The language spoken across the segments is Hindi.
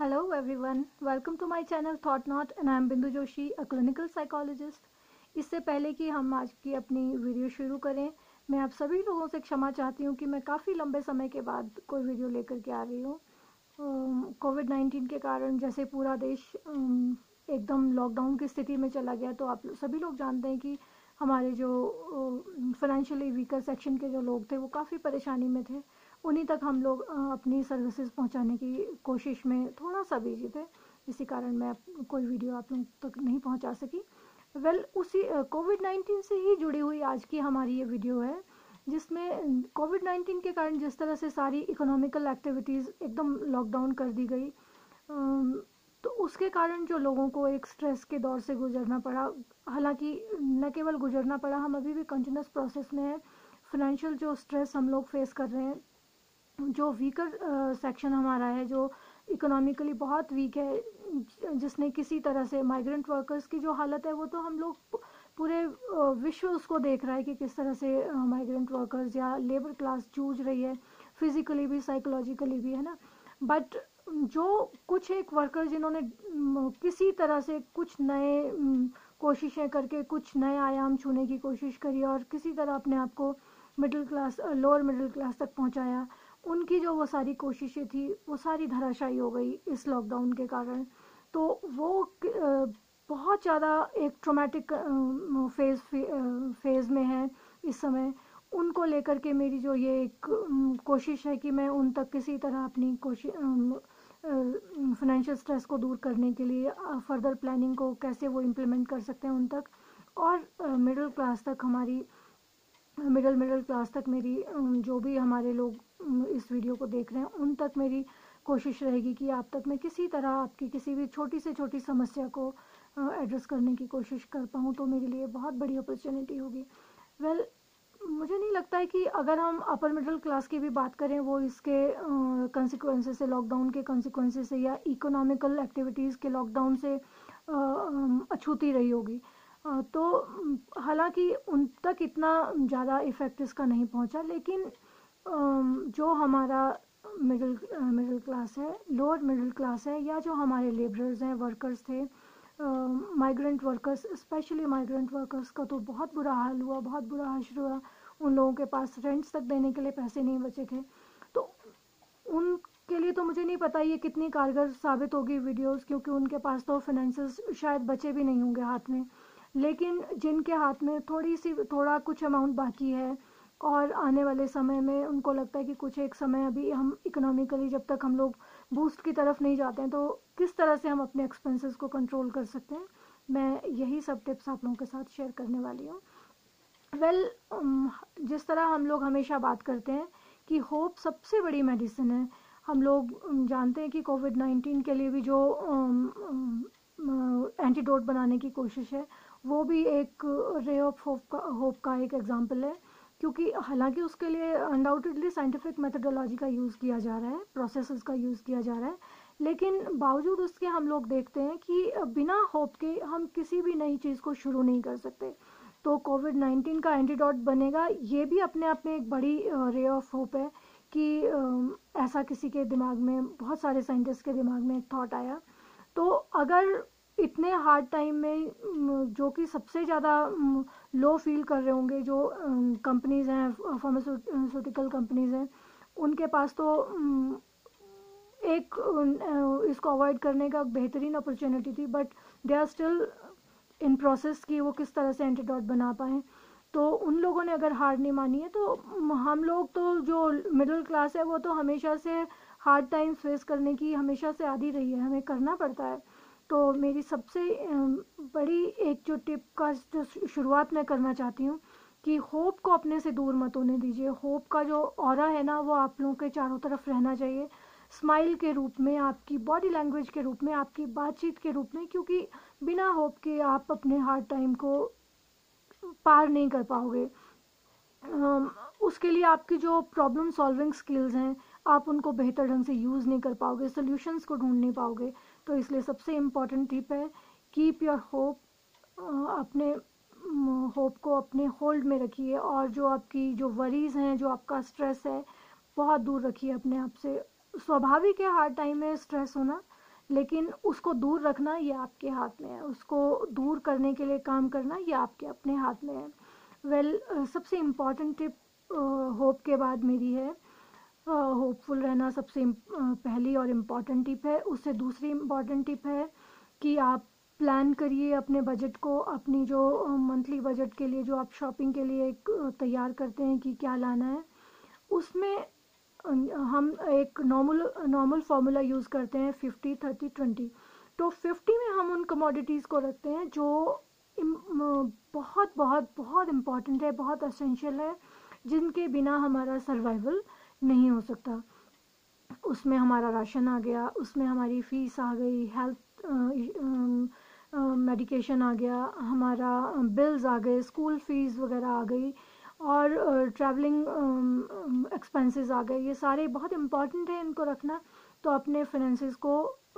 Hello everyone, welcome to my channel Thought Not and I am Bindu Joshi, a clinical psychologist. इससे पहले कि हम आज की अपनी वीडियो शुरू करें, मैं आप सभी लोगों से क्षमा चाहती हूँ कि मैं काफ़ी लंबे समय के बाद कोई वीडियो लेकर के आ रही हूँ। कोविड-19 के कारण जैसे पूरा देश एकदम लॉकडाउन की स्थिति में चला गया, तो आप सभी लोग जानते हैं कि हमारे जो फाइनेंशियली वीकर सेक्शन के जो लोग थे वो काफ़ी परेशानी में थे। उन्हीं तक हम लोग अपनी सर्विसेज पहुंचाने की कोशिश में थोड़ा सा बिजी थे, इसी कारण मैं कोई वीडियो आप लोगों तक नहीं पहुंचा सकी। उसी कोविड-19 से ही जुड़ी हुई आज की हमारी ये वीडियो है, जिसमें कोविड-19 के कारण जिस तरह से सारी इकोनॉमिकल एक्टिविटीज़ एकदम लॉकडाउन कर दी गई, तो उसके कारण जो लोगों को एक स्ट्रेस के दौर से गुजरना पड़ा। हालांकि न केवल गुजरना पड़ा, हम अभी भी कंटिन्यूस प्रोसेस में है। फाइनेंशियल जो स्ट्रेस हम लोग फेस कर रहे हैं, जो वीकर सेक्शन हमारा है, जो इकोनॉमिकली बहुत वीक है, जिसने किसी तरह से माइग्रेंट वर्कर्स की जो हालत है वो तो हम लोग पूरे विश्व उसको देख रहा है कि किस तरह से माइग्रेंट वर्कर्स या लेबर क्लास जूझ रही है, फिजिकली भी साइकोलॉजिकली भी, है ना। बट जो कुछ एक वर्कर जिन्होंने किसी तरह से कुछ नए कोशिशें करके कुछ नए आयाम छूने की कोशिश करी और किसी तरह अपने आप को middle class, lower middle class तक पहुंचाया, उनकी जो वो सारी कोशिशें थी वो सारी धराशायी हो गई इस लॉकडाउन के कारण। तो वो बहुत ज़्यादा एक ट्रॉमेटिक फेज़ में है इस समय। उनको लेकर के मेरी जो ये एक कोशिश है कि मैं उन तक किसी तरह अपनी कोशिश, फाइनेंशियल स्ट्रेस को दूर करने के लिए फर्दर प्लानिंग को कैसे वो इम्प्लीमेंट कर सकते हैं उन तक, और मिडिल क्लास तक, हमारी मिडिल क्लास तक मेरी जो भी हमारे लोग इस वीडियो को देख रहे हैं उन तक मेरी कोशिश रहेगी कि आप तक मैं किसी तरह आपकी किसी भी छोटी से छोटी समस्या को एड्रेस करने की कोशिश कर पाऊँ, तो मेरे लिए बहुत बड़ी अपॉर्चुनिटी होगी। मुझे नहीं लगता है कि अगर हम अपर मिडिल क्लास की भी बात करें, वो इसके कंसिक्वेंसेस से, लॉकडाउन के कंसिक्वेंसेस से या इकोनॉमिकल एक्टिविटीज़ के लॉकडाउन से अछूती रही होगी। तो हालांकि उन तक इतना ज़्यादा इफ़ेक्ट इसका नहीं पहुंचा, लेकिन जो हमारा मिडिल क्लास है, लोअर मिडिल क्लास है, या जो हमारे लेबरर्स हैं, वर्कर्स थे, migrant workers, specially migrant workers का तो बहुत बुरा हाल हुआ, बहुत बुरा हश्र हुआ। उन लोगों के पास रेंट्स तक देने के लिए पैसे नहीं बचे थे, तो उनके लिए तो मुझे नहीं पता ये कितनी कारगर साबित होगी वीडियोस, क्योंकि उनके पास तो फाइनेंसेस शायद बचे भी नहीं होंगे हाथ में। लेकिन जिनके हाथ में थोड़ा कुछ अमाउंट बाकी है और आने वाले समय में उनको लगता है कि कुछ एक समय अभी हम इकोनॉमिकली जब तक हम लोग बूस्ट की तरफ नहीं जाते हैं, तो किस तरह से हम अपने एक्सपेंसेस को कंट्रोल कर सकते हैं, मैं यही सब टिप्स आप लोगों के साथ शेयर करने वाली हूँ। जिस तरह हम लोग हमेशा बात करते हैं कि होप सबसे बड़ी मेडिसिन है, हम लोग जानते हैं कि कोविड-19 के लिए भी जो एंटीडोट बनाने की कोशिश है, वो भी एक रे ऑफ होप का एक एग्जाम्पल है, क्योंकि हालांकि उसके लिए अनडाउटेडली साइंटिफिक मेथडोलॉजी का यूज़ किया जा रहा है, प्रोसेसेस का यूज़ किया जा रहा है, लेकिन बावजूद उसके हम लोग देखते हैं कि बिना होप के हम किसी भी नई चीज़ को शुरू नहीं कर सकते। तो कोविड-19 का एंटीडोट बनेगा, ये भी अपने आप में एक बड़ी रे ऑफ होप है कि ऐसा किसी के दिमाग में, बहुत सारे साइंटिस्ट के दिमाग में एक थॉट आया। तो अगर इतने हार्ड टाइम में जो कि सबसे ज़्यादा लो फील कर रहे होंगे, जो कंपनीज़ हैं, फार्मास्यूटिकल कंपनीज़ हैं, उनके पास तो एक इसको अवॉइड करने का बेहतरीन अपॉर्चुनिटी थी, but they are still in process कि वो किस तरह से एंटीडोट बना पाएँ। तो उन लोगों ने अगर हार नहीं मानी है, तो हम लोग तो जो मिडिल क्लास है वो तो हमेशा से हार्ड टाइम्स फेस करने की हमेशा से आदी रही है, हमें करना पड़ता है। तो मेरी सबसे बड़ी एक जो टिप का जो शुरुआत मैं करना चाहती हूँ कि होप को अपने से दूर मत होने दीजिए। होप का जो ऑरा है ना, वो आप लोगों के चारों तरफ रहना चाहिए, स्माइल के रूप में, आपकी बॉडी लैंग्वेज के रूप में, आपकी बातचीत के रूप में, क्योंकि बिना होप के आप अपने हार्ड टाइम को पार नहीं कर पाओगे। उसके लिए आपकी जो प्रॉब्लम सॉल्विंग स्किल्स हैं, आप उनको बेहतर ढंग से यूज़ नहीं कर पाओगे, सॉल्यूशंस को ढूंढ नहीं पाओगे। तो इसलिए सबसे इम्पॉर्टेंट टिप है, कीप योर होप, अपने होप को अपने होल्ड में रखिए, और जो आपकी जो वरीज़ हैं, जो आपका स्ट्रेस है, बहुत दूर रखिए अपने आप से। स्वाभाविक है हार्ड टाइम में स्ट्रेस होना, लेकिन उसको दूर रखना ये आपके हाथ में है, उसको दूर करने के लिए काम करना ये आपके अपने हाथ में है। सबसे इम्पॉर्टेंट टिप होप के बाद मेरी है, होपफुल रहना सबसे पहली और इम्पॉर्टेंट टिप है। उससे दूसरी इम्पॉर्टेंट टिप है कि आप प्लान करिए अपने बजट को, अपनी जो मंथली बजट के लिए जो आप शॉपिंग के लिए एक तैयार करते हैं कि क्या लाना है, उसमें हम एक नॉर्मल फार्मूला यूज़ करते हैं 50-30-20। तो 50 में हम उन कमोडिटीज़ को रखते हैं जो बहुत बहुत बहुत इम्पॉर्टेंट है, बहुत असेंशियल है, जिनके बिना हमारा सर्वाइवल नहीं हो सकता। उसमें हमारा राशन आ गया, उसमें हमारी फ़ीस आ गई, हेल्थ मेडिकेशन आ गया, हमारा बिल्स आ गए, स्कूल फ़ीस वगैरह आ गई, और ट्रैवलिंग एक्सपेंसेस आ गए। ये सारे बहुत इम्पॉर्टेंट है इनको रखना। तो अपने फाइनेंसिस को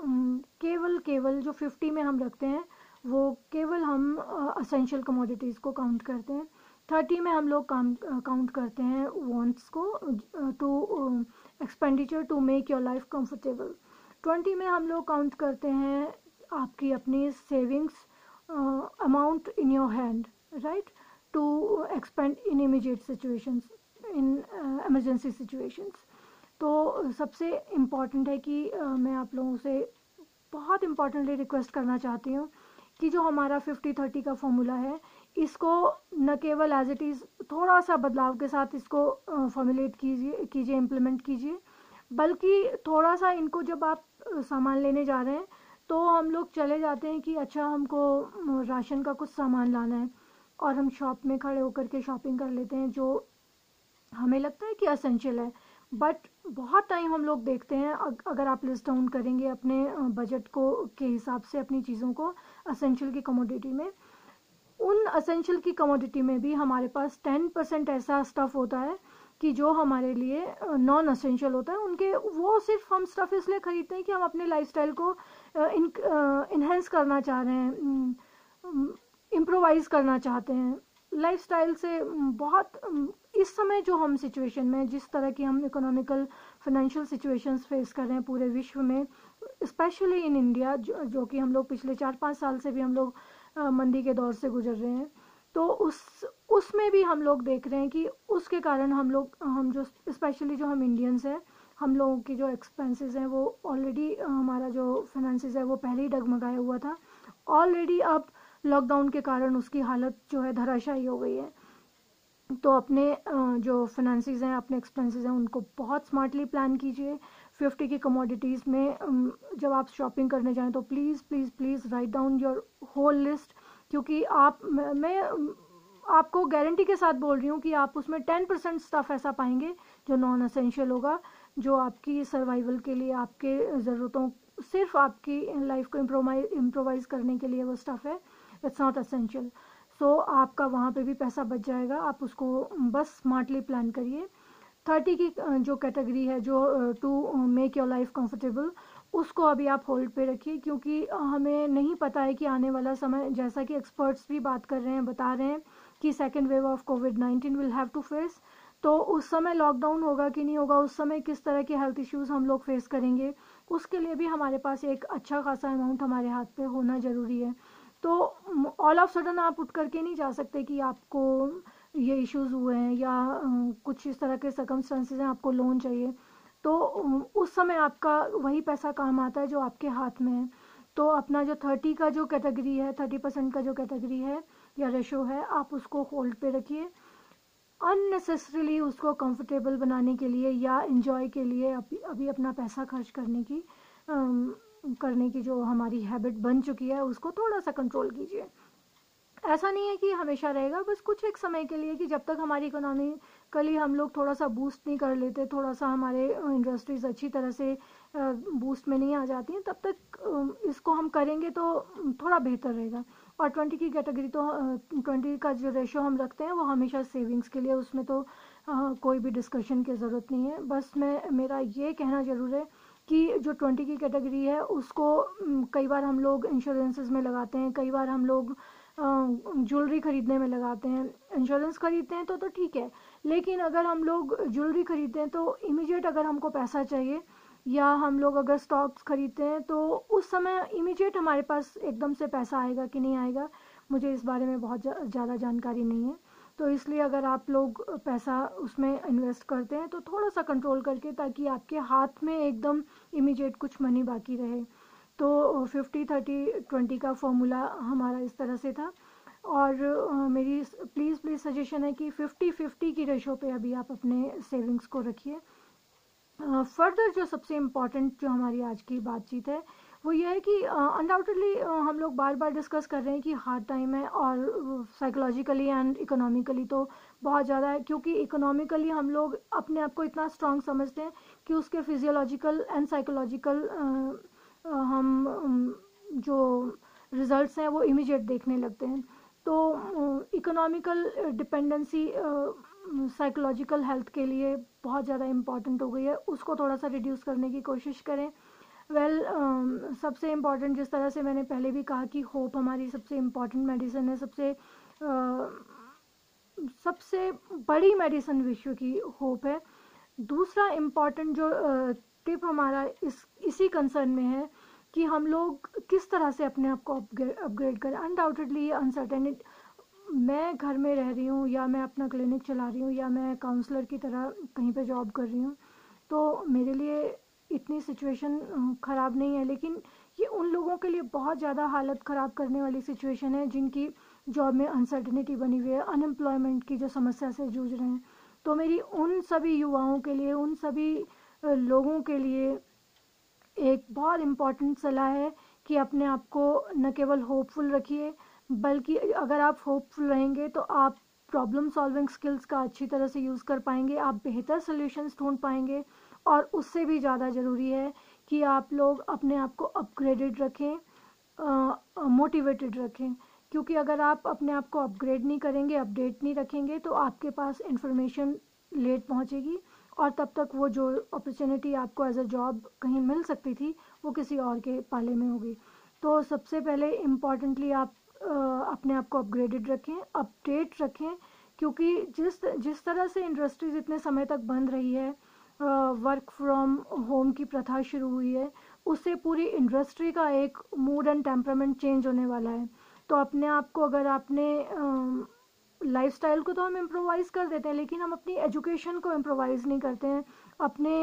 केवल जो 50 में हम रखते हैं वो केवल हम असेंशियल कमोडिटीज़ को काउंट करते हैं। 30 में हम लोग काउंट करते हैं वांट्स को, to expenditure to make your life comfortable. 20 में हम लोग काउंट करते हैं आपकी अपनी savings amount in your hand, right, to expend in immediate situations, in emergency situations. तो सबसे इम्पॉर्टेंट है कि मैं आप लोगों से बहुत इम्पॉर्टेंटली रिक्वेस्ट करना चाहती हूँ कि जो हमारा 50-30 का फॉर्मूला है, इसको न केवल एज इट इज़ थोड़ा सा बदलाव के साथ इसको फॉर्मुलेट कीजिए इम्प्लीमेंट कीजिए, बल्कि थोड़ा सा इनको जब आप सामान लेने जा रहे हैं तो हम लोग चले जाते हैं कि अच्छा हमको राशन का कुछ सामान लाना है, और हम शॉप में खड़े होकर के शॉपिंग कर लेते हैं जो हमें लगता है कि असेंशियल है। बट बहुत टाइम हम लोग देखते हैं, अगर आप लिस्ट डाउन करेंगे अपने बजट को के हिसाब से अपनी चीज़ों को असेंशियल की कमोडिटी में, उन असेंशियल की कमोडिटी में भी हमारे पास 10% ऐसा स्टफ़ होता है कि जो हमारे लिए नॉन असेंशियल होता है। उनके वो सिर्फ हम स्टफ़ इसलिए ख़रीदते हैं कि हम अपने लाइफस्टाइल को इन्हेंस करना चाह रहे हैं, इम्प्रोवाइज़ करना चाहते हैं लाइफस्टाइल से। बहुत इस समय जो हम सिचुएशन में, जिस तरह की हम इकोनॉमिकल फाइनेंशियल सिचुएशंस फेस कर रहे हैं पूरे विश्व में, स्पेशली इन इंडिया, जो कि हम लोग पिछले 4-5 साल से भी हम लोग मंदी के दौर से गुजर रहे हैं, तो उसमें भी हम लोग देख रहे हैं कि उसके कारण हम जो स्पेशली जो हम इंडियंस हैं, हम लोगों की जो एक्सपेंसेस हैं वो ऑलरेडी, हमारा जो फाइनेंसिस है वो पहले ही डगमगाया हुआ था ऑलरेडी। अब लॉकडाउन के कारण उसकी हालत जो है धराशायी हो गई है। तो अपने जो फाइनेंसिस हैं, अपने एक्सपेंसेस हैं, उनको बहुत स्मार्टली प्लान कीजिए। 50 की कमोडिटीज़ में जब आप शॉपिंग करने जाएं तो please please please write down your whole list, क्योंकि मैं आपको गारंटी के साथ बोल रही हूँ कि आप उसमें 10% स्टफ़ ऐसा पाएंगे जो नॉन असेंशियल होगा, जो आपकी सर्वाइवल के लिए, आपके ज़रूरतों, सिर्फ आपकी लाइफ को इम्प्रोवाइज़ करने के लिए वो स्टफ़ है, इट्स नॉट असेंशियल। सो आपका वहाँ पे भी पैसा बच जाएगा, आप उसको बस स्मार्टली प्लान करिए। 30 की जो कैटेगरी है, जो to make your life comfortable, उसको अभी आप होल्ड पे रखिए, क्योंकि हमें नहीं पता है कि आने वाला समय, जैसा कि एक्सपर्ट्स भी बात कर रहे हैं, बता रहे हैं कि सेकेंड वेव ऑफ कोविड-19 विल हैव टू फेस। तो उस समय लॉकडाउन होगा कि नहीं होगा, उस समय किस तरह के हेल्थ इश्यूज़ हम लोग फेस करेंगे, उसके लिए भी हमारे पास एक अच्छा खासा अमाउंट हमारे हाथ पे होना ज़रूरी है। तो ऑल ऑफ सडन आप उठ करके नहीं जा सकते कि आपको ये इश्यूज़ हुए हैं या कुछ इस तरह के सर्कमस्टेंसेस हैं, आपको लोन चाहिए। तो उस समय आपका वही पैसा काम आता है जो आपके हाथ में है। तो अपना जो 30 का जो कैटेगरी है, 30% का जो कैटेगरी है या रेशो है, आप उसको होल्ड पे रखिए। अननेसेसरीली उसको कंफर्टेबल बनाने के लिए या एंजॉय के लिए अभी अपना पैसा खर्च करने की जो हमारी हैबिट बन चुकी है, उसको थोड़ा सा कंट्रोल कीजिए। ऐसा नहीं है कि हमेशा रहेगा, बस कुछ एक समय के लिए, कि जब तक हमारी इकोनॉमिकली हम लोग थोड़ा सा बूस्ट नहीं कर लेते, थोड़ा सा हमारे इंडस्ट्रीज़ अच्छी तरह से बूस्ट में नहीं आ जाती हैं, तब तक इसको हम करेंगे तो थोड़ा बेहतर रहेगा। और 20 की कैटेगरी तो 20 का जो रेशो हम रखते हैं वो हमेशा सेविंग्स के लिए, उसमें तो कोई भी डिस्कशन की ज़रूरत नहीं है। बस मेरा ये कहना ज़रूर है कि जो 20 की कैटेगरी है उसको कई बार हम लोग इंश्योरेंसेस में लगाते हैं, कई बार हम लोग ज्वेलरी ख़रीदने में लगाते हैं। इंश्योरेंस ख़रीदते हैं तो ठीक है, लेकिन अगर हम लोग ज्वेलरी ख़रीदते हैं तो इमीडिएट अगर हमको पैसा चाहिए या हम लोग अगर स्टॉक्स खरीदते हैं तो उस समय इमीडिएट हमारे पास एकदम से पैसा आएगा कि नहीं आएगा, मुझे इस बारे में बहुत ज़्यादा जानकारी नहीं है। तो इसलिए अगर आप लोग पैसा उसमें इन्वेस्ट करते हैं तो थोड़ा सा कंट्रोल करके, ताकि आपके हाथ में एकदम इमीडिएट कुछ मनी बाकी रहे। तो 50-30-20 का फॉर्मूला हमारा इस तरह से था। और मेरी प्लीज़ सजेशन है कि 50-50 की रेशो पे अभी आप अपने सेविंग्स को रखिए। फर्दर जो सबसे इम्पॉर्टेंट जो हमारी आज की बातचीत है वो ये है कि अनडाउटेडली हम लोग बार बार डिस्कस कर रहे हैं कि हार्ड टाइम है, और साइकोलॉजिकली एंड इकोनॉमिकली तो बहुत ज़्यादा है, क्योंकि इकोनॉमिकली हम लोग अपने आप को इतना स्ट्रांग समझते हैं कि उसके फिजियोलॉजिकल एंड साइकोलॉजिकल हम जो रिजल्ट्स हैं वो इमीडिएट देखने लगते हैं। तो इकोनॉमिकल डिपेंडेंसी साइकोलॉजिकल हेल्थ के लिए बहुत ज़्यादा इम्पॉर्टेंट हो गई है, उसको थोड़ा सा रिड्यूस करने की कोशिश करें। सबसे इम्पॉर्टेंट, जिस तरह से मैंने पहले भी कहा कि होप हमारी सबसे इम्पॉर्टेंट मेडिसिन है, सबसे बड़ी मेडिसिन विश्व की होप है। दूसरा इम्पॉर्टेंट जो टिप हमारा इसी कंसर्न में है कि हम लोग किस तरह से अपने आप को अपग्रेड करें। अनडाउटेडली ये अनसर्टेनिटी, मैं घर में रह रही हूँ या मैं अपना क्लिनिक चला रही हूँ या मैं काउंसलर की तरह कहीं पे जॉब कर रही हूँ, तो मेरे लिए इतनी सिचुएशन ख़राब नहीं है, लेकिन ये उन लोगों के लिए बहुत ज़्यादा हालत ख़राब करने वाली सिचुएशन है जिनकी जॉब में अनसर्टेनिटी बनी हुई है, अनएम्प्लॉयमेंट की जो समस्या से जूझ रहे हैं। तो मेरी उन सभी युवाओं के लिए, उन सभी लोगों के लिए एक बहुत इम्पॉर्टेंट सलाह है कि अपने आप को न केवल होपफुल रखिए, बल्कि अगर आप होपफुल रहेंगे तो आप प्रॉब्लम सॉल्विंग स्किल्स का अच्छी तरह से यूज़ कर पाएंगे, आप बेहतर सॉल्यूशंस ढूंढ पाएंगे। और उससे भी ज़्यादा ज़रूरी है कि आप लोग अपने आप को अपग्रेडेड रखें, मोटिवेटेड रखें, क्योंकि अगर आप अपने आप को अपग्रेड नहीं करेंगे, अपडेट नहीं रखेंगे, तो आपके पास इंफॉर्मेशन लेट पहुंचेगी, और तब तक वो जो अपॉर्चुनिटी आपको एज अ जॉब कहीं मिल सकती थी वो किसी और के पाले में होगी। तो सबसे पहले इम्पॉर्टेंटली आप अपने आप को अपग्रेडेड रखें, अपडेट रखें, क्योंकि जिस तरह से इंडस्ट्रीज इतने समय तक बंद रही है, वर्क फ्रॉम होम की प्रथा शुरू हुई है, उससे पूरी इंडस्ट्री का एक मूड एंड टेम्परामेंट चेंज होने वाला है। तो अपने आप को, अगर आपने लाइफस्टाइल को तो हम इम्प्रोवाइज़ कर देते हैं, लेकिन हम अपनी एजुकेशन को इम्प्रोवाइज़ नहीं करते हैं, अपने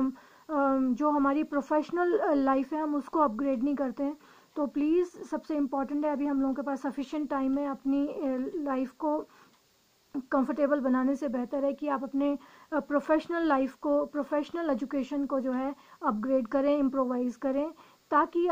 जो हमारी प्रोफेशनल लाइफ है हम उसको अपग्रेड नहीं करते हैं। तो प्लीज़ सबसे इम्पॉर्टेंट है, अभी हम लोगों के पास सफिशिएंट टाइम है, अपनी लाइफ को कंफर्टेबल बनाने से बेहतर है कि आप अपने प्रोफेशनल लाइफ को, प्रोफेशनल एजुकेशन को जो है अपग्रेड करें, इम्प्रोवाइज़ करें, ताकि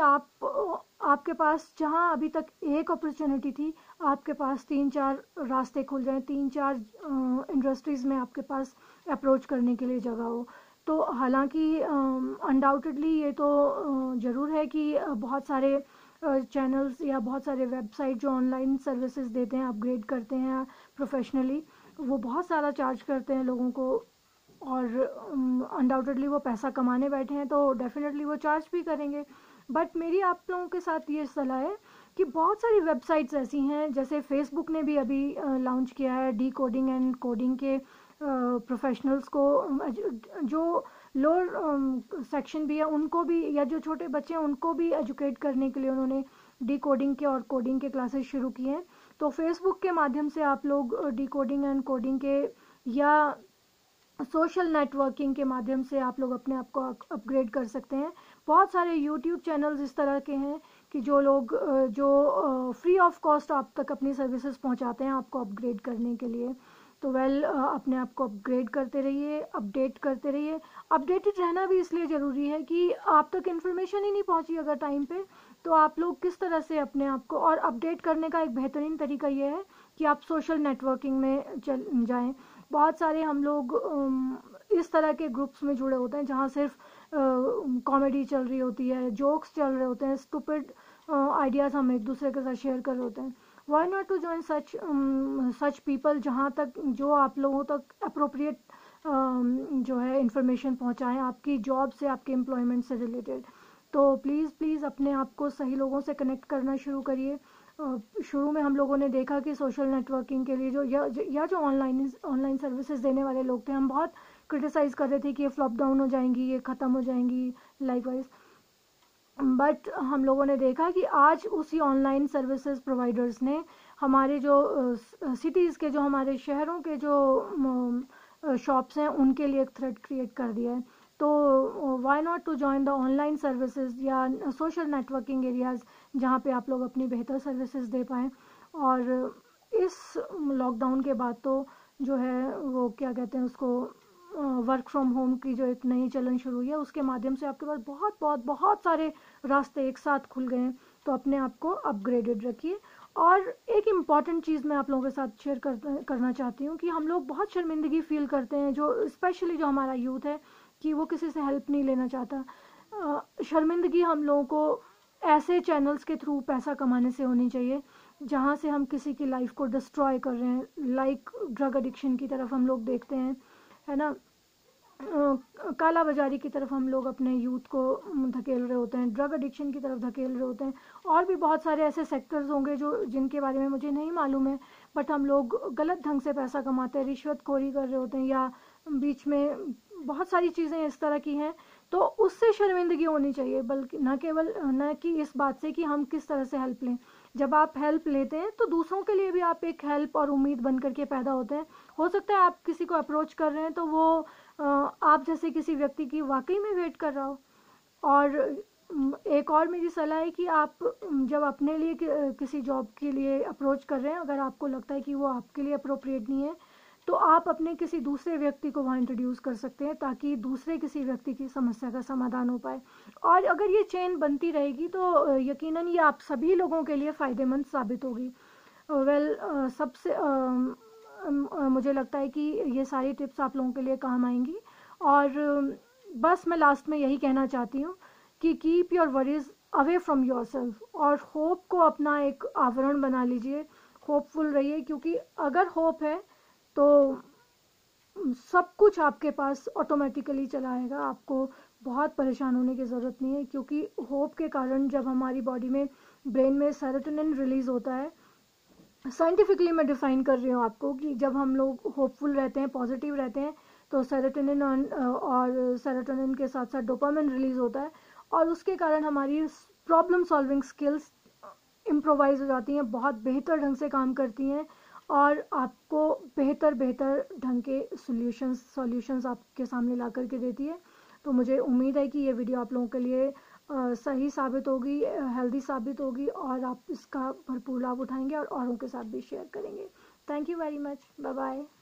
आपके पास जहां अभी तक एक अपॉर्चुनिटी थी, आपके पास 3-4 रास्ते खुल जाएं, 3-4 इंडस्ट्रीज़ में आपके पास अप्रोच करने के लिए जगह हो। तो हालांकि अनडाउटेडली ये तो ज़रूर है कि बहुत सारे चैनल्स या बहुत सारे वेबसाइट जो ऑनलाइन सर्विसेज देते हैं, अपग्रेड करते हैं प्रोफेशनली, वो बहुत सारा चार्ज करते हैं लोगों को, और अनडाउटेडली वो पैसा कमाने बैठे हैं तो डेफिनेटली वो चार्ज भी करेंगे। बट मेरी आप लोगों के साथ ये सलाह है कि बहुत सारी वेबसाइट्स ऐसी हैं, जैसे फेसबुक ने भी अभी लॉन्च किया है डी कोडिंग एंड कोडिंग के प्रोफेशनल्स को, जो लोअर सेक्शन भी है उनको भी, या जो छोटे बच्चे हैं उनको भी एजुकेट करने के लिए उन्होंने डी कोडिंग के और कोडिंग के क्लासेस शुरू किए हैं। तो फेसबुक के माध्यम से आप लोग डी कोडिंग एंड कोडिंग के, या सोशल नेटवर्किंग के माध्यम से आप लोग अपने आप को अपग्रेड कर सकते हैं। बहुत सारे यूट्यूब चैनल्स इस तरह के हैं कि जो लोग जो फ्री ऑफ कॉस्ट आप तक अपनी सर्विसेज पहुंचाते हैं आपको अपग्रेड करने के लिए। तो अपने आप को अपग्रेड करते रहिए, अपडेट करते रहिए। अपडेटेड रहना भी इसलिए ज़रूरी है कि आप तक इन्फॉर्मेशन ही नहीं पहुंची अगर टाइम पे, तो आप लोग किस तरह से अपने आप को, और अपडेट करने का एक बेहतरीन तरीका ये है कि आप सोशल नेटवर्किंग में चल जाएं। बहुत सारे हम लोग इस तरह के ग्रुप्स में जुड़े होते हैं जहाँ सिर्फ कॉमेडी चल रही होती है, जोक्स चल रहे होते हैं, स्टूपिड आइडियाज़ हम एक दूसरे के साथ शेयर कर रहे होते हैं। Why not to join such people, जहाँ तक जो आप लोगों तक अप्रोप्रिएट जो है इंफॉर्मेशन पहुँचाएँ आपकी जॉब से, आपके एम्प्लॉयमेंट से रिलेटेड। तो प्लीज़ अपने आप को सही लोगों से कनेक्ट करना शुरू करिए। शुरू में हम लोगों ने देखा कि सोशल नेटवर्किंग के लिए जो जो ऑनलाइन सर्विसेज देने वाले लोग थे, हम बहुत क्रिटिसाइज़ कर रहे थे कि ये फ्लॉप डाउन हो जाएंगी, ये ख़त्म हो जाएंगी लाइफ वाइज। बट हम लोगों ने देखा कि आज उसी ऑनलाइन सर्विसेज प्रोवाइडर्स ने हमारे जो सिटीज़ के, जो हमारे शहरों के जो शॉप्स हैं, उनके लिए एक थ्रेट क्रिएट कर दिया है। तो why not to join the online services या सोशल नेटवर्किंग एरियाज़ जहाँ पे आप लोग अपनी बेहतर सर्विसेज दे पाएँ। और इस लॉकडाउन के बाद तो जो है वो क्या कहते हैं उसको, वर्क फ्रॉम होम की जो एक नई चलन शुरू हुई है, उसके माध्यम से आपके पास बहुत बहुत बहुत सारे रास्ते एक साथ खुल गए हैं। तो अपने आप को अपग्रेडेड रखिए। और एक इम्पॉर्टेंट चीज़ मैं आप लोगों के साथ शेयर करना चाहती हूँ कि हम लोग बहुत शर्मिंदगी फील करते हैं, जो स्पेशली जो हमारा यूथ है, कि वो किसी से हेल्प नहीं लेना चाहता। शर्मिंदगी हम लोगों को ऐसे चैनल्स के थ्रू पैसा कमाने से होनी चाहिए जहाँ से हम किसी की लाइफ को डिस्ट्रॉय कर रहे हैं, लाइक ड्रग एडिक्शन की तरफ हम लोग देखते हैं, है ना, काला बाजारी की तरफ हम लोग अपने यूथ को धकेल रहे होते हैं, ड्रग एडिक्शन की तरफ धकेल रहे होते हैं। और भी बहुत सारे ऐसे सेक्टर्स होंगे जो जिनके बारे में मुझे नहीं मालूम है, बट हम लोग गलत ढंग से पैसा कमाते हैं, रिश्वतखोरी कर रहे होते हैं, या बीच में बहुत सारी चीज़ें इस तरह की हैं। तो उससे शर्मिंदगी होनी चाहिए, बल्कि न कि इस बात से कि हम किस तरह से हेल्प लें। जब आप हेल्प लेते हैं तो दूसरों के लिए भी आप एक हेल्प और उम्मीद बन करके पैदा होते हैं। हो सकता है आप किसी को अप्रोच कर रहे हैं तो वो आप जैसे किसी व्यक्ति की वाकई में वेट कर रहा हो। और एक और मेरी सलाह है कि आप जब अपने लिए किसी जॉब के लिए अप्रोच कर रहे हैं, अगर आपको लगता है कि वो आपके लिए अप्रोप्रिएट नहीं है, तो आप अपने किसी दूसरे व्यक्ति को वहाँ इंट्रोड्यूस कर सकते हैं, ताकि दूसरे किसी व्यक्ति की समस्या का समाधान हो पाए। और अगर ये चेन बनती रहेगी तो यकीनन ये आप सभी लोगों के लिए फ़ायदेमंद साबित होगी। सबसे मुझे लगता है कि ये सारी टिप्स आप लोगों के लिए काम आएंगी। और बस मैं लास्ट में यही कहना चाहती हूँ कि keep your worries away from your self, और होप को अपना एक आवरण बना लीजिए, होपफुल रहिए, क्योंकि अगर होप है तो सब कुछ आपके पास ऑटोमेटिकली चला आएगा। आपको बहुत परेशान होने की ज़रूरत नहीं है, क्योंकि होप के कारण जब हमारी बॉडी में, ब्रेन में सेरोटोनिन रिलीज़ होता है, साइंटिफिकली मैं डिफ़ाइन कर रही हूँ आपको, कि जब हम लोग होपफुल रहते हैं, पॉजिटिव रहते हैं, तो सेरोटोनिन और सेरोटोनिन के साथ साथ डोपामिन रिलीज़ होता है, और उसके कारण हमारी प्रॉब्लम सॉल्विंग स्किल्स इम्प्रोवाइज हो जाती हैं, बहुत बेहतर ढंग से काम करती हैं, और आपको बेहतर ढंग के सॉल्यूशंस आपके सामने ला करके देती है। तो मुझे उम्मीद है कि ये वीडियो आप लोगों के लिए सही साबित होगी, हेल्दी साबित होगी, और आप इसका भरपूर लाभ उठाएंगे और औरों के साथ भी शेयर करेंगे। Thank you very much. Bye bye.